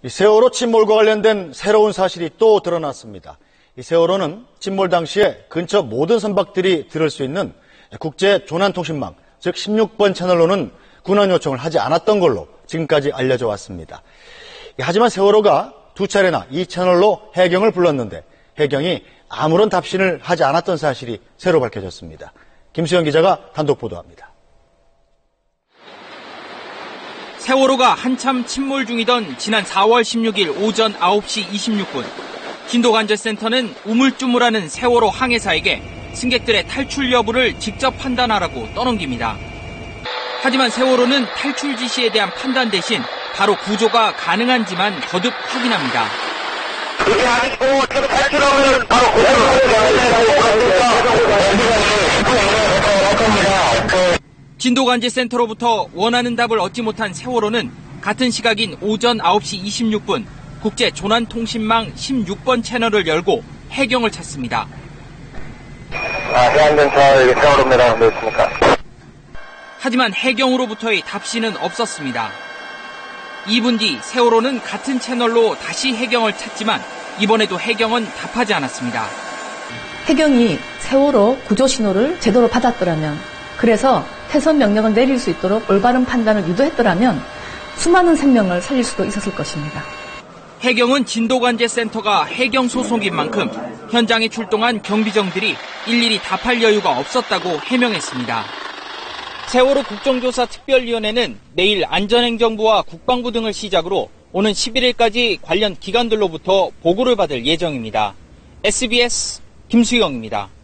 이 세월호 침몰과 관련된 새로운 사실이 또 드러났습니다. 이 세월호는 침몰 당시에 근처 모든 선박들이 들을 수 있는 국제 조난통신망, 즉 16번 채널로는 군환 요청을 하지 않았던 걸로 지금까지 알려져 왔습니다. 하지만 세월호가 두 차례나 이 채널로 해경을 불렀는데 해경이 아무런 답신을 하지 않았던 사실이 새로 밝혀졌습니다. 김수영 기자가 단독 보도합니다. 세월호가 한참 침몰 중이던 지난 4월 16일 오전 9시 26분, 진도관제센터는 우물쭈물하는 세월호 항해사에게 승객들의 탈출 여부를 직접 판단하라고 떠넘깁니다. 하지만 세월호는 탈출 지시에 대한 판단 대신 바로 구조가 가능한지만 거듭 확인합니다. 그게 아니고 지금 탈출하면 바로 진도관제센터로부터 원하는 답을 얻지 못한 세월호는 같은 시각인 오전 9시 26분 국제 조난통신망 16번 채널을 열고 해경을 찾습니다. 해안경찰 세월호입니다. 네, 있습니까? 하지만 해경으로부터의 답신은 없었습니다. 2분 뒤 세월호는 같은 채널로 다시 해경을 찾지만 이번에도 해경은 답하지 않았습니다. 해경이 세월호 구조 신호를 제대로 받았더라면, 그래서 해선 명령을 내릴 수 있도록 올바른 판단을 유도했더라면 수많은 생명을 살릴 수도 있었을 것입니다. 해경은 진도관제센터가 해경 소속인 만큼 현장에 출동한 경비정들이 일일이 답할 여유가 없었다고 해명했습니다. 세월호 국정조사 특별위원회는 내일 안전행정부와 국방부 등을 시작으로 오는 11일까지 관련 기관들로부터 보고를 받을 예정입니다. SBS 김수영입니다.